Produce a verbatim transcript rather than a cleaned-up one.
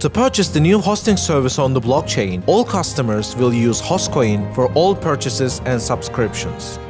To purchase the new hosting service on the blockchain, all customers will use HostCoin for all purchases and subscriptions.